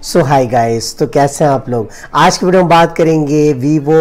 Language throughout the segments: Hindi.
सो हाय गाइस, तो कैसे हैं आप लोग। आज की वीडियो में बात करेंगे Vivo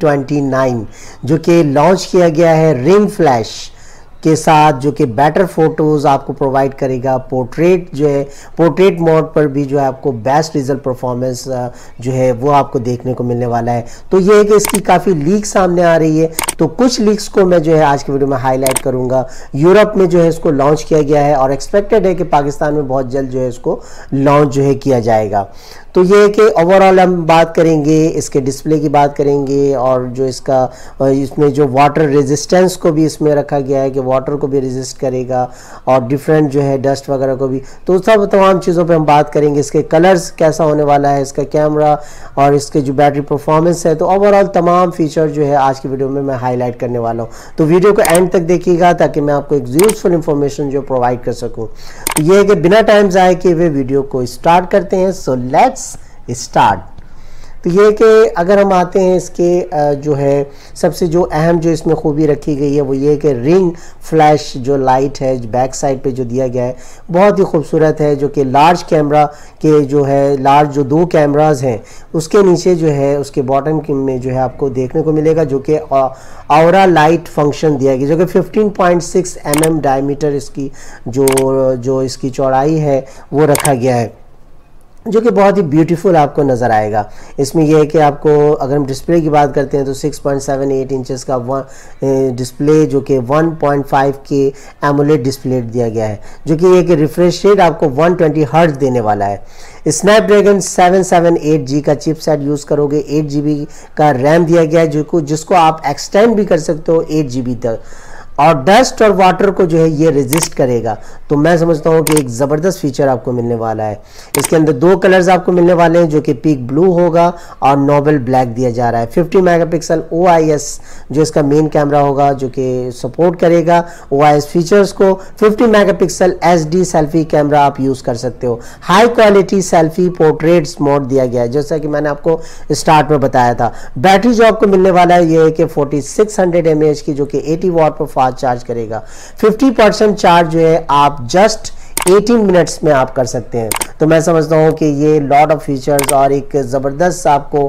V29 जो कि लॉन्च किया गया है रिंग फ्लैश के साथ, जो कि बेटर फोटोज़ आपको प्रोवाइड करेगा। पोर्ट्रेट जो है, पोर्ट्रेट मोड पर भी जो है आपको बेस्ट रिजल्ट परफॉर्मेंस जो है वो आपको देखने को मिलने वाला है। तो ये है कि इसकी काफ़ी लीक सामने आ रही है, तो कुछ लीक्स को मैं जो है आज की वीडियो में हाईलाइट करूंगा। यूरोप में जो है इसको लॉन्च किया गया है और एक्सपेक्टेड है कि पाकिस्तान में बहुत जल्द जो है इसको लॉन्च जो है किया जाएगा। तो ये है कि ओवरऑल हम बात करेंगे, इसके डिस्प्ले की बात करेंगे और जो इसका इसमें जो वाटर रेजिस्टेंस को भी इसमें रखा गया है कि वाटर को भी रेजिस्ट करेगा और डिफरेंट जो है डस्ट वगैरह को भी, तो सब तमाम चीज़ों पे हम बात करेंगे। इसके कलर्स कैसा होने वाला है, इसका कैमरा और इसके जो बैटरी परफॉर्मेंस है, तो ओवरऑल तमाम फीचर जो है आज की वीडियो में मैं हाईलाइट करने वाला हूँ। तो वीडियो को एंड तक देखिएगा ताकि मैं आपको एक यूजफुल इंफॉर्मेशन जो प्रोवाइड कर सकूँ। तो ये है कि बिना टाइम ज़ाया किए हुए वीडियो को स्टार्ट करते हैं। So let's start. तो ये कि अगर हम आते हैं इसके जो है सबसे जो अहम जो इसमें खूबी रखी गई है वो ये कि रिंग फ्लैश जो लाइट है बैक साइड पे जो दिया गया है बहुत ही खूबसूरत है, जो कि लार्ज कैमरा के जो है लार्ज जो दो कैमरास हैं उसके नीचे जो है उसके बॉटम में जो है आपको देखने को मिलेगा, जो कि ऑरा लाइट फंक्शन दिया गया, जो कि 15.6 mm डायमीटर इसकी जो इसकी चौड़ाई है वो रखा गया है, जो कि बहुत ही ब्यूटीफुल आपको नज़र आएगा। इसमें यह है कि आपको अगर हम डिस्प्ले की बात करते हैं तो 6.78 इंचेस का डिस्प्ले जो कि 1.5 के एमोलेड डिस्प्ले दिया गया है, जो कि एक रिफ्रेश रेट आपको 120 हर्ट्ज देने वाला है। स्नैपड्रैगन 778G का चिपसेट यूज़ करोगे, 8 GB का रैम दिया गया है जिसको आप एक्सटेंड भी कर सकते हो 8 GB तक, और डस्ट और वाटर को जो है ये रेजिस्ट करेगा। तो मैं समझता हूँ कि एक ज़बरदस्त फीचर आपको मिलने वाला है। इसके अंदर दो कलर्स आपको मिलने वाले हैं, जो कि पीक ब्लू होगा और नोबल ब्लैक दिया जा रहा है। 50 मेगापिक्सल OIS जो इसका मेन कैमरा होगा, जो कि सपोर्ट करेगा OIS फीचर्स को। 50 मेगापिक्सल SD सेल्फी कैमरा आप यूज़ कर सकते हो। High quality selfie portraits mode दिया गया है, जैसा कि मैंने आपको स्टार्ट में बताया था। बैटरी जो आपको मिलने वाला है ये है कि 4600 mAh की, जो कि 80 वाट पर फास्ट चार्ज करेगा। 50% चार्ज जो है आप जस्ट 18 मिनट्स में आप कर सकते हैं। तो मैं समझता हूँ कि ये लॉट ऑफ फीचर्स और एक ज़बरदस्त आपको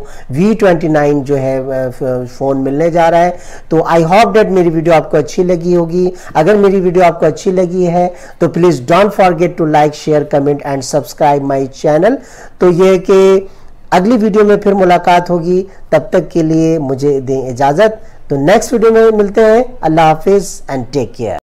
V29 जो है फ़ोन मिलने जा रहा है। तो आई होप डेट मेरी वीडियो आपको अच्छी लगी होगी। अगर मेरी वीडियो आपको अच्छी लगी है तो please don't forget to like, share, comment and subscribe my channel. तो ये कि अगली वीडियो में फिर मुलाकात होगी, तब तक के लिए मुझे दें इजाज़त। तो नेक्स्ट वीडियो में मिलते हैं। अल्लाह हाफिज़ एंड टेक केयर।